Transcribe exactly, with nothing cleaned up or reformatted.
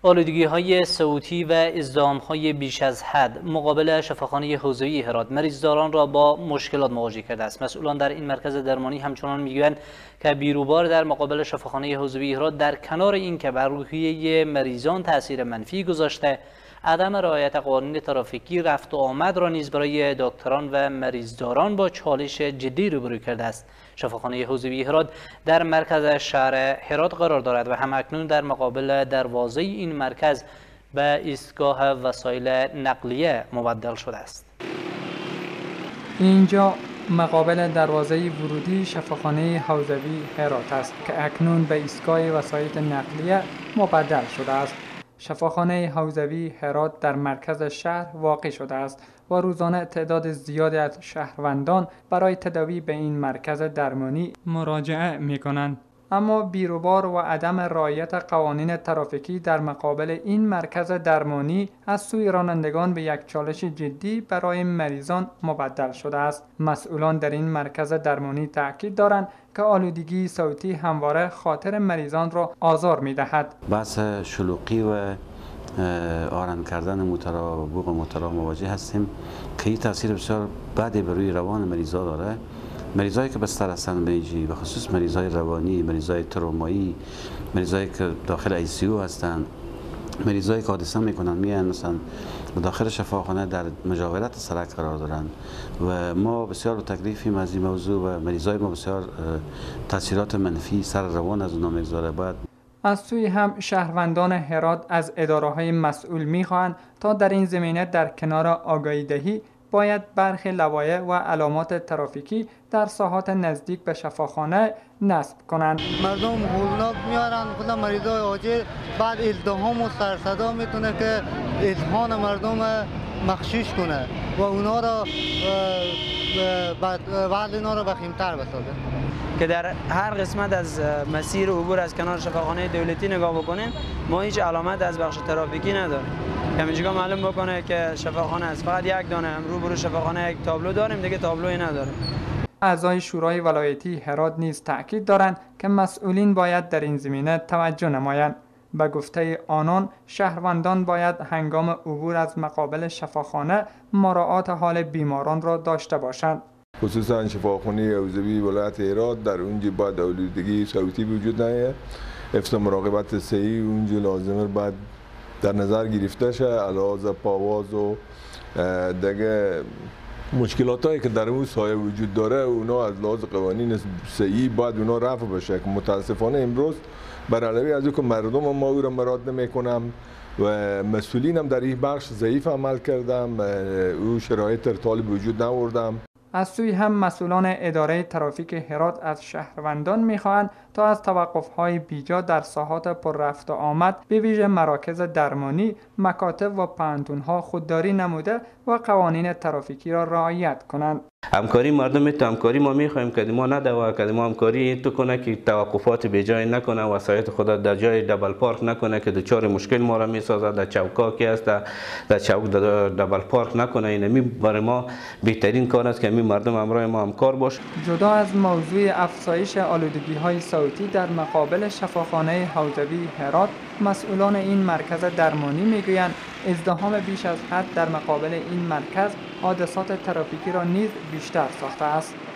آلودگی‌های صوتی و ازدحام‌های بیش از حد مقابل شفاخانه حوزوی هرات مریضداران را با مشکلات مواجه کرده است. مسئولان در این مرکز درمانی همچنان میگویند که بیروبار در مقابل شفاخانه حوزوی هرات در کنار اینکه بر روحیه مریضان تاثیر منفی گذاشته، عدم رعایت قوانین ترافیکی رفت و آمد را نیز برای دکتران و مریضداران با چالش جدی روبرو کرده است. شفاخانه حوزوی هرات در مرکز شهر هرات قرار دارد و همکنون در مقابل دروازه این مرکز به ایستگاه وسایل نقلیه مبدل شده است. اینجا مقابل دروازه ورودی شفاخانه حوزوی هرات است که اکنون به ایستگاه وسایل نقلیه مبدل شده است. شفاخانه حوزوی هرات در مرکز شهر واقع شده است و روزانه تعداد زیادی از شهروندان برای تداوی به این مرکز درمانی مراجعه می کنند. اما بیروبار و عدم رعایت قوانین ترافیکی در مقابل این مرکز درمانی از سوی رانندگان به یک چالش جدی برای مریضان مبدل شده است. مسئولان در این مرکز درمانی تاکید دارند که آلودگی صوتی همواره خاطر مریضان را آزار می دهد. بحث شلوغی و آرام کردن موتورها و بوق موتورها مواجه هستیم که این تاثیر بسیار بدی بر روی روان مریضا داره. مریضایی که بستر هستند بیجی به خصوص مریضای روانی، مریضای ترومایی، مریضایی که داخل آی سی یو هستند، مریضایی که حادثه میکنن میان مثلا داخل شفاخانه در مجاورت سرک قرار دارند و ما بسیار تکلیفیم از این موضوع و مریضای ما بسیار تاثیرات منفی سر روان از اونها میگذاره. بعد از سوی هم شهروندان هرات از اداره‌های مسئول می‌خواهند تا در این زمینه در کنار آگاهی دهی باید برخی لوایح و علامات ترافیکی در ساحات نزدیک به شفاخانه نصب کنند. مردم هولناک میارن خود مریضای عاجل، بعد ازدحام و سرصدا میتونه که اذهان مردم مغشوش کنه و اونا را بعد اینا را بخیمتر بسازه. که در هر قسمت از مسیر عبور از کنار شفاخانه دولتی نگاه بکنین ما هیچ علامت از بخش ترافیکی نداریم. همینجا معلوم بکنه که شفاخانه است. فقط یک دانه هم روبرو شفاخانه یک تابلو داریم، دیگه تابلویی نداریم. اعضای شورای ولایتی هرات نیز تاکید دارند که مسئولین باید در این زمینه توجه نمایند. به گفته آنان شهروندان باید هنگام عبور از مقابل شفاخانه مراعات حال بیماران را داشته باشند. خصوصا شفاخانه حوزوی ولایت هرات در اونجا باید آلودگی صوتی وجود نیه. حفظ مراقبت صحی اونجا لازمه باید در نظر گرفته شه. علاوه پاواز و دیگه مشکلات هایی که در اون سایه وجود داره اونا از لحاظ قوانین صحی باید اونا رفع بشه که متاسفانه امروز بر علاوه از اینکه مردم ما او را مراعات نمیکنم و مسئولین هم در این بخش ضعیف عمل کردم، او شرایط ارتالی وجود نوردم. از سوی هم مسئولان اداره ترافیک هرات از شهروندان می‌خواهند تا از توقف‌های بیجا در ساحات پر رفت و آمد به ویژه مراکز درمانی، مکاتب و پانتون‌ها خودداری نموده و قوانین ترافیکی را رعایت کنند. همکاری مردم تو همکاری ما می‌خوایم که ما ندوا که ما همکاری تو کنه که توقفات به جای نکنه، وسایط خود در جای دبل پارک نکنه که دچار مشکل ما را می‌سازه. در چوکا که است در چوک دبل پارک نکنه. این برای ما بهترین کار است که می مردم همراه ما همکار باش. جدا از موضوع افزایش آلودگی‌های صوتی در مقابل شفاخانه حوزوی هرات، مسئولان این مرکز درمانی میگویند ازدحام بیش از حد در مقابل این مرکز حادثات ترافیکی را نیز بیشتر ساخته است.